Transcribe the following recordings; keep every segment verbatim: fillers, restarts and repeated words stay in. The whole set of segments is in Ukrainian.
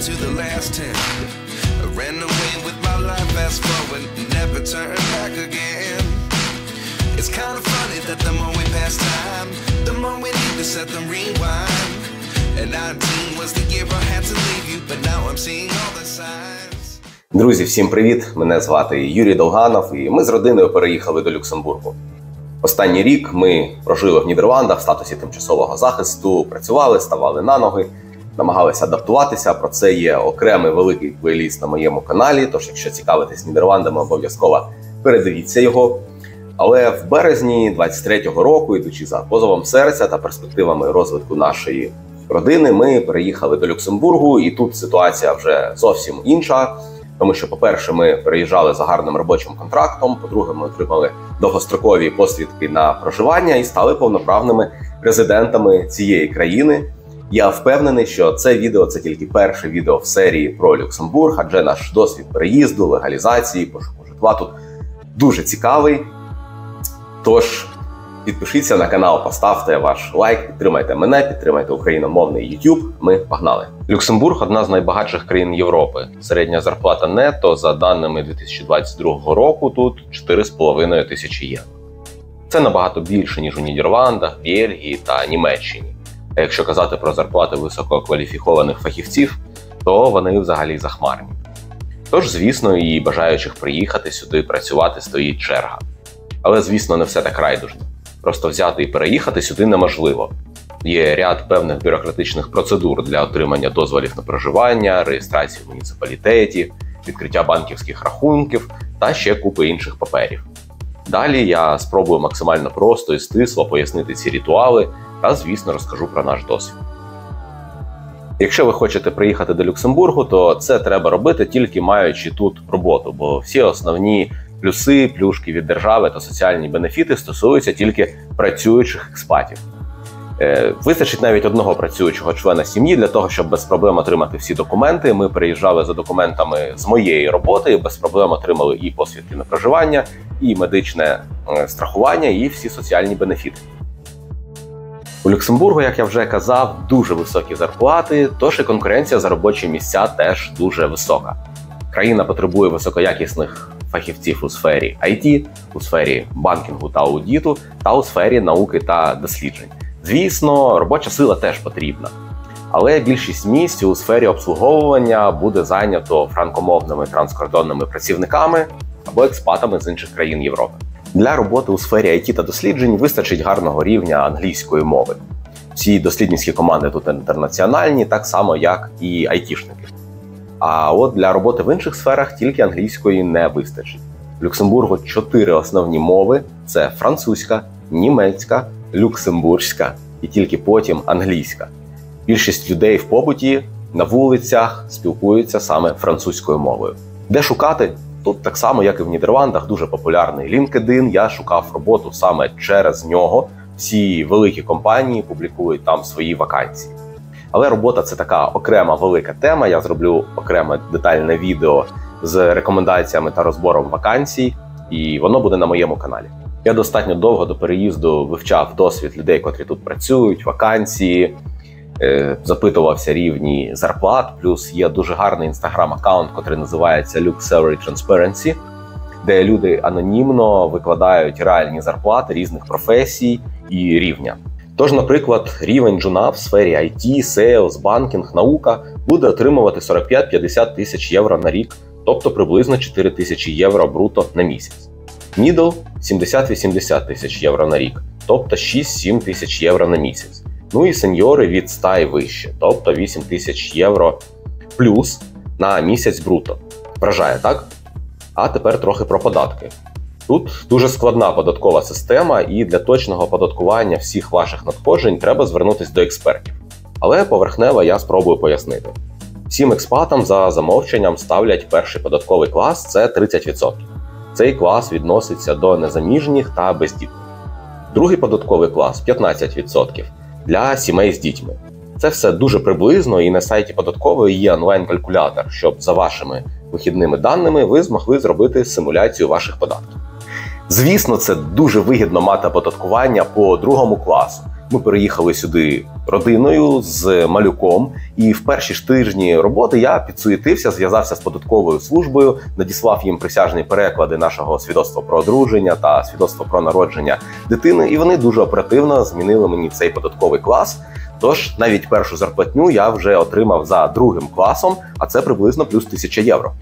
to the last ten. I ran away with my life, fast forward, never turn back again. It's kind of funny that the more we pass time, the more we need to set them rewind. And nineteen was the year I had to leave you, but now I'm seeing all the signs. Друзі, всім привіт! Мене звати Юрій Долганов, і ми з родиною переїхали до Люксембургу. Останній рік ми прожили в Нідерландах в статусі тимчасового захисту, працювали, ставали на ноги, намагалися адаптуватися. Про це є окремий великий плейліст на моєму каналі, тож якщо цікавитесь Нідерландами, обов'язково передивіться його. Але в березні двадцять третього року, ідучи за позовом серця та перспективами розвитку нашої родини, ми переїхали до Люксембургу, і тут ситуація вже зовсім інша. Тому що, по-перше, ми переїжджали за гарним робочим контрактом, по-друге, ми отримали довгострокові посвідки на проживання і стали повноправними резидентами цієї країни. Я впевнений, що це відео – це тільки перше відео в серії про Люксембург, адже наш досвід переїзду, легалізації, пошуку житла тут дуже цікавий. Тож, підпишіться на канал, поставте ваш лайк, підтримайте мене, підтримайте україномовний YouTube. Ми погнали! Люксембург – одна з найбагатших країн Європи. Середня зарплата нетто, за даними дві тисячі двадцять другого року, тут чотири з половиною тисячі євро. Це набагато більше, ніж у Нідерландах, Бельгії та Німеччині. А якщо казати про зарплати висококваліфікованих фахівців, то вони взагалі захмарні. Тож, звісно, і бажаючих приїхати сюди працювати стоїть черга. Але, звісно, не все так райдужно. Просто взяти і переїхати сюди неможливо. Є ряд певних бюрократичних процедур для отримання дозволів на проживання, реєстрації в муніципалітеті, відкриття банківських рахунків та ще купи інших паперів. Далі я спробую максимально просто і стисло пояснити ці ритуали та, звісно, розкажу про наш досвід. Якщо ви хочете приїхати до Люксембургу, то це треба робити тільки маючи тут роботу, бо всі основні плюси, плюшки від держави та соціальні бенефіти стосуються тільки працюючих експатів. Е, вистачить навіть одного працюючого члена сім'ї для того, щоб без проблем отримати всі документи. Ми приїжджали за документами з моєї роботи, без проблем отримали і посвідки на проживання, і медичне е, страхування, і всі соціальні бенефіти. У Люксембургу, як я вже казав, дуже високі зарплати, тож і конкуренція за робочі місця теж дуже висока. Країна потребує високоякісних фахівців у сфері ай ті, у сфері банкінгу та аудиту, та у сфері науки та досліджень. Звісно, робоча сила теж потрібна. Але більшість місць у сфері обслуговування буде зайнято франкомовними транскордонними працівниками або експатами з інших країн Європи. Для роботи у сфері ай ті та досліджень вистачить гарного рівня англійської мови. Всі дослідницькі команди тут інтернаціональні, так само як і айтішники. А от для роботи в інших сферах тільки англійської не вистачить. В Люксембургу чотири основні мови – це французька, німецька, люксембурзька і тільки потім англійська. Більшість людей в побуті, на вулицях спілкуються саме французькою мовою. Де шукати? Тут так само, як і в Нідерландах, дуже популярний LinkedIn. Я шукав роботу саме через нього. Всі великі компанії публікують там свої вакансії. Але робота – це така окрема велика тема. Я зроблю окреме детальне відео з рекомендаціями та розбором вакансій, і воно буде на моєму каналі. Я достатньо довго до переїзду вивчав досвід людей, котрі тут працюють, вакансії, е, запитувався рівні зарплат, плюс є дуже гарний інстаграм-аккаунт, котрий називається Lux Salary Transparency, де люди анонімно викладають реальні зарплати різних професій і рівня. Тож, наприклад, рівень джуна в сфері ай ті, сейлс, банкінг, наука буде отримувати сорок п'ять - п'ятдесят тисяч євро на рік, тобто приблизно чотири тисячі євро бруто на місяць. Мідл – сімдесят - вісімдесят тисяч євро на рік, тобто шість - сім тисяч євро на місяць. Ну і сеньори від ста і вище, тобто вісім тисяч євро плюс на місяць бруто. Вражає, так? А тепер трохи про податки. Тут дуже складна податкова система, і для точного оподаткування всіх ваших надходжень треба звернутися до експертів. Але поверхнево я спробую пояснити. Всім експатам за замовченням ставлять перший податковий клас – це тридцять відсотків. Цей клас відноситься до незаміжніх та бездітних. Другий податковий клас – п'ятнадцять відсотків для сімей з дітьми. Це все дуже приблизно, і на сайті податкової є онлайн-калькулятор, щоб за вашими вихідними даними ви змогли зробити симуляцію ваших податків. Звісно, це дуже вигідно мати оподаткування по другому класу. Ми переїхали сюди родиною з малюком, і в перші ж тижні роботи я підсуетився, зв'язався з податковою службою, надіслав їм присяжні переклади нашого свідоцтва про одруження та свідоцтва про народження дитини, і вони дуже оперативно змінили мені цей податковий клас. Тож навіть першу зарплатню я вже отримав за другим класом, а це приблизно плюс тисяча євро.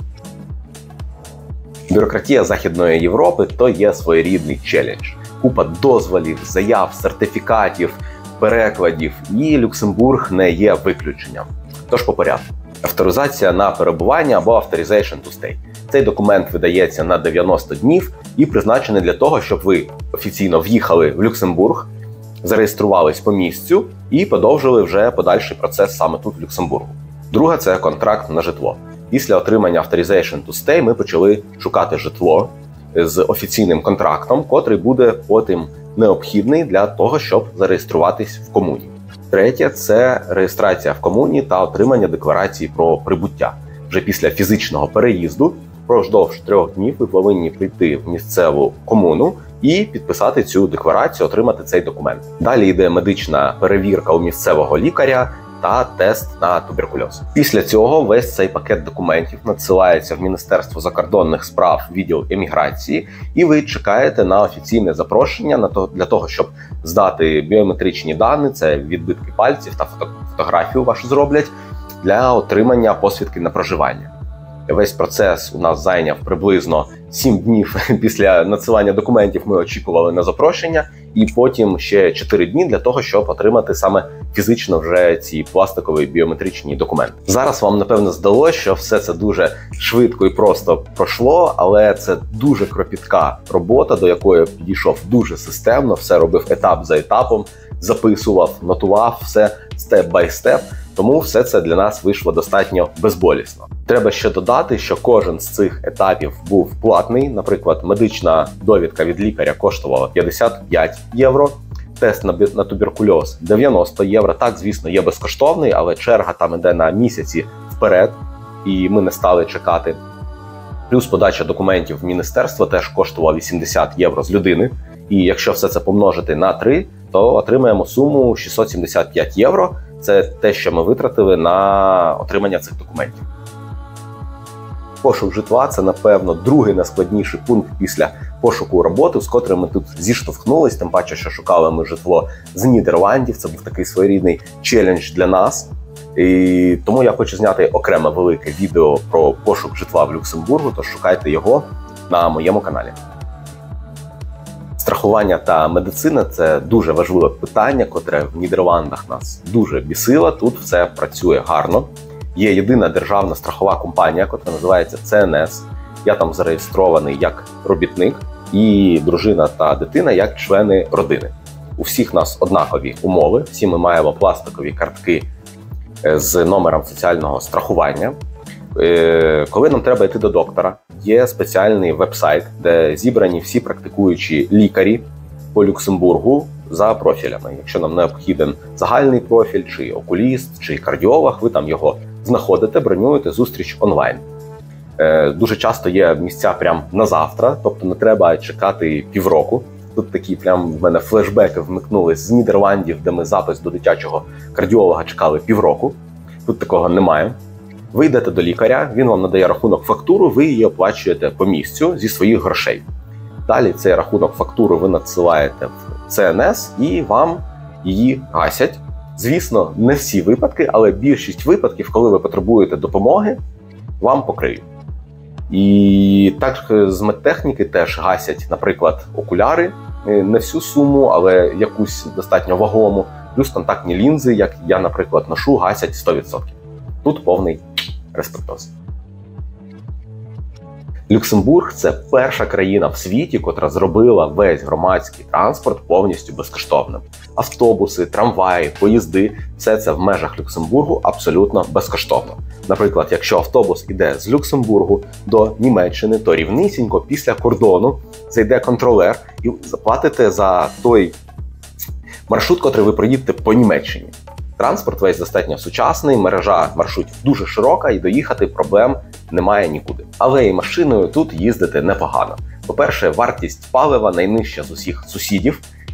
Бюрократія Західної Європи – то є своєрідний челендж. Купа дозволів, заяв, сертифікатів, перекладів, і Люксембург не є виключенням. Тож по порядку. Авторизація на перебування або Authorization to Stay. Цей документ видається на дев'яносто днів і призначений для того, щоб ви офіційно в'їхали в Люксембург, зареєструвались по місцю і подовжили вже подальший процес саме тут, в Люксембургу. Друге – це контракт на житло. Після отримання Authorization to Stay ми почали шукати житло з офіційним контрактом, котрий буде потім необхідний для того, щоб зареєструватись в комуні. Третє – це реєстрація в комуні та отримання декларації про прибуття. Вже після фізичного переїзду впродовж трьох днів ви повинні прийти в місцеву комуну і підписати цю декларацію, отримати цей документ. Далі йде медична перевірка у місцевого лікаря та тест на туберкульоз. Після цього весь цей пакет документів надсилається в Міністерство закордонних справ, відділ еміграції, і ви чекаєте на офіційне запрошення на то, для того, щоб здати біометричні дані, це відбитки пальців та фото, фотографію вашу зроблять, для отримання посвідки на проживання. Весь процес у нас зайняв приблизно сім днів після надсилання документів. Ми очікували на запрошення, і потім ще чотири дні для того, щоб отримати саме фізично вже ці пластикові біометричні документи. Зараз вам, напевно, здалося, що все це дуже швидко і просто пройшло, але це дуже кропітка робота, до якої я підійшов дуже системно, все робив етап за етапом, записував, нотував все степ-бай-степ. Тому все це для нас вийшло достатньо безболісно. Треба ще додати, що кожен з цих етапів був платний. Наприклад, медична довідка від лікаря коштувала п'ятдесят п'ять євро, тест на, на туберкульоз дев'яносто євро. Так, звісно, є безкоштовний, але черга там іде на місяці вперед, і ми не стали чекати. Плюс подача документів в міністерство теж коштувала вісімдесят євро з людини. І якщо все це помножити на три, то отримаємо суму шістсот сімдесят п'ять євро. Це те, що ми витратили на отримання цих документів. Пошук житла – це, напевно, другий найскладніший пункт після пошуку роботи, з котрим ми тут зіштовхнулись, тим паче, що шукали ми житло з Нідерландів. Це був такий своєрідний челендж для нас. І тому я хочу зняти окреме велике відео про пошук житла в Люксембургу, тож шукайте його на моєму каналі. Страхування та медицина – це дуже важливе питання, котре в Нідерландах нас дуже бісило. Тут все працює гарно. Є єдина державна страхова компанія, котра називається Це Ен Ес. Я там зареєстрований як робітник, і дружина та дитина як члени родини. У всіх нас однакові умови, всі ми маємо пластикові картки з номером соціального страхування. Коли нам треба йти до доктора, є спеціальний веб-сайт, де зібрані всі практикуючі лікарі по Люксембургу за профілями. Якщо нам необхіден загальний профіль, чи окуліст, чи кардіолог, ви там його знаходите, бронюєте зустріч онлайн. Дуже часто є місця прямо на завтра, тобто не треба чекати півроку. Тут такі прям в мене флешбеки вмикнулись з Нідерландів, де ми запис до дитячого кардіолога чекали півроку. Тут такого немає. Ви йдете до лікаря, він вам надає рахунок-фактуру, ви її оплачуєте по місцю зі своїх грошей. Далі цей рахунок-фактуру ви надсилаєте в Це Ен Ес і вам її гасять. Звісно, не всі випадки, але більшість випадків, коли ви потребуєте допомоги, вам покриють. І так з медтехніки теж гасять, наприклад, окуляри, не всю суму, але якусь достатньо вагому, плюс контактні лінзи, як я, наприклад, ношу, гасять сто відсотків. Тут повний респектоз. Люксембург – це перша країна в світі, котра зробила весь громадський транспорт повністю безкоштовним. Автобуси, трамваї, поїзди – все це в межах Люксембургу абсолютно безкоштовно. Наприклад, якщо автобус іде з Люксембургу до Німеччини, то рівнісінько після кордону зайде контролер і заплатите за той маршрут, котрий ви проїдете по Німеччині. Транспорт весь достатньо сучасний, мережа маршрутів дуже широка і доїхати проблем немає нікуди. Але і машиною тут їздити непогано. По-перше, вартість палива найнижча з усіх сусідів.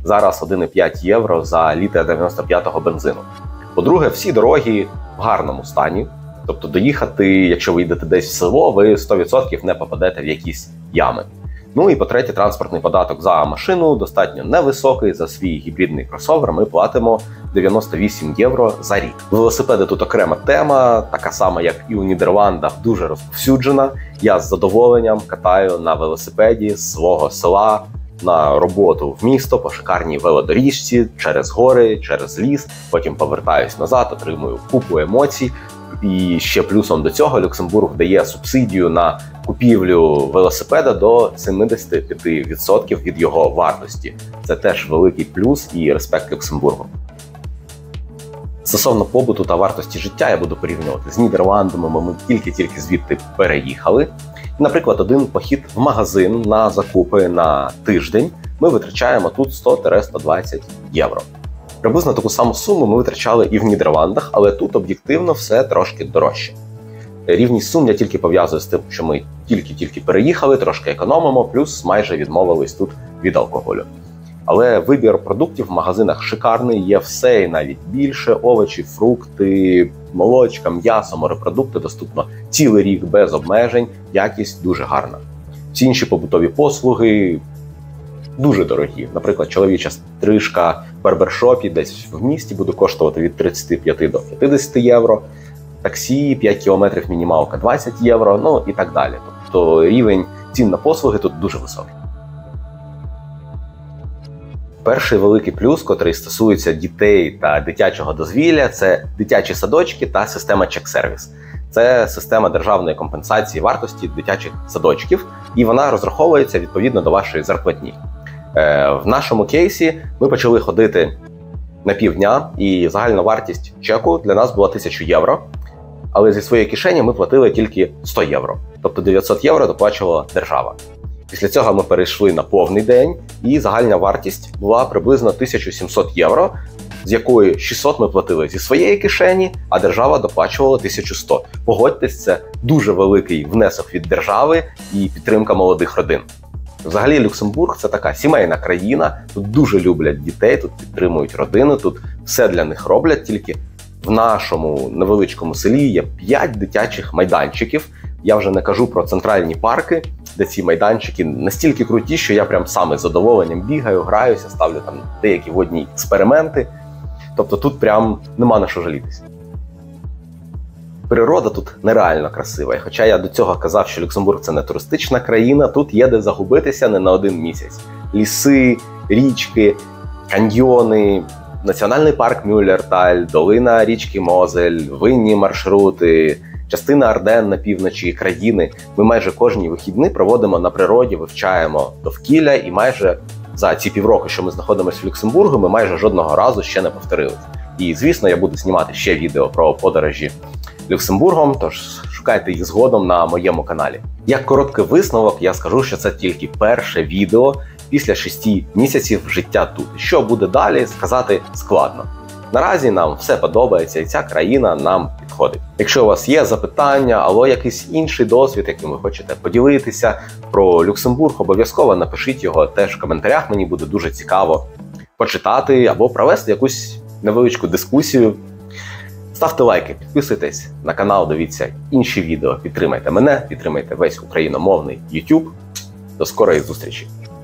зараз один і п'ять євро за літр дев'яносто п'ятого бензину. По-друге, всі дороги в гарному стані. Тобто доїхати, якщо ви йдете десь в село, ви сто відсотків не попадете в якісь ями. Ну і по-третє, транспортний податок за машину достатньо невисокий. За свій гібридний кросовер ми платимо дев'яносто вісім євро за рік. Велосипеди тут окрема тема, така сама, як і у Нідерландах, дуже розповсюджена. Я з задоволенням катаю на велосипеді з свого села на роботу в місто по шикарній велодоріжці, через гори, через ліс, потім повертаюсь назад, отримую купу емоцій. І ще плюсом до цього Люксембург дає субсидію на купівлю велосипеда до сімдесят п'ять відсотків від його вартості. Це теж великий плюс і респект Люксембургу. Стосовно побуту та вартості життя я буду порівнювати з Нідерландами, ми тільки-тільки звідти переїхали. Наприклад, один похід в магазин на закупи на тиждень ми витрачаємо тут сто - сто двадцять євро. Приблизно таку саму суму ми витрачали і в Нідерландах, але тут об'єктивно все трошки дорожче. Рівність сум я тільки пов'язую з тим, що ми тільки-тільки переїхали, трошки економимо, плюс майже відмовились тут від алкоголю. Але вибір продуктів в магазинах шикарний, є все і навіть більше: овочі, фрукти, молочка, м'ясо, морепродукти доступно цілий рік без обмежень, якість дуже гарна. Всі інші побутові послуги дуже дорогі. Наприклад, чоловіча стрижка в барбершопі десь в місті буде коштувати від тридцяти п'яти до п'ятдесяти євро, таксі п'ять кілометрів мінімалка двадцять євро, ну і так далі. Тобто рівень цін на послуги тут дуже високий. Перший великий плюс, котрий стосується дітей та дитячого дозвілля, це дитячі садочки та система чек-сервіс. Це система державної компенсації вартості дитячих садочків, і вона розраховується відповідно до вашої зарплатні. В нашому кейсі ми почали ходити на півдня, і загальна вартість чеку для нас була тисяча євро, але зі своєї кишені ми платили тільки сто євро, тобто дев'ятсот євро доплачувала держава. Після цього ми перейшли на повний день, і загальна вартість була приблизно тисяча сімсот євро, з якої шістсот ми платили зі своєї кишені, а держава доплачувала тисячу сто. Погодьтесь, це дуже великий внесок від держави і підтримка молодих родин. Взагалі Люксембург – це така сімейна країна, тут дуже люблять дітей, тут підтримують родини, тут все для них роблять, тільки в нашому невеличкому селі є п'ять дитячих майданчиків. Я вже не кажу про центральні парки, де ці майданчики настільки круті, що я прям сам із задоволенням бігаю, граюся, ставлю там деякі водні експерименти. Тобто тут прям нема на що жалітися. Природа тут нереально красива. І хоча я до цього казав, що Люксембург – це не туристична країна, тут є де загубитися не на один місяць. Ліси, річки, каньйони, національний парк Мюллерталь, долина річки Мозель, винні маршрути, частина Арден на півночі країни. Ми майже кожні вихідні проводимо на природі, вивчаємо довкілля, і майже за ці півроку, що ми знаходимося в Люксембургу, ми майже жодного разу ще не повторилися. І, звісно, я буду знімати ще відео про подорожі Люксембургом, тож шукайте їх згодом на моєму каналі. Як короткий висновок, я скажу, що це тільки перше відео після шести місяців життя тут. Що буде далі, сказати складно. Наразі нам все подобається і ця країна нам підходить. Якщо у вас є запитання або якийсь інший досвід, яким ви хочете поділитися про Люксембург, обов'язково напишіть його теж в коментарях, мені буде дуже цікаво почитати або провести якусь невеличку дискусію. Ставте лайки, підписуйтесь на канал, дивіться інші відео, підтримайте мене, підтримайте весь україномовний YouTube. До скорої зустрічі!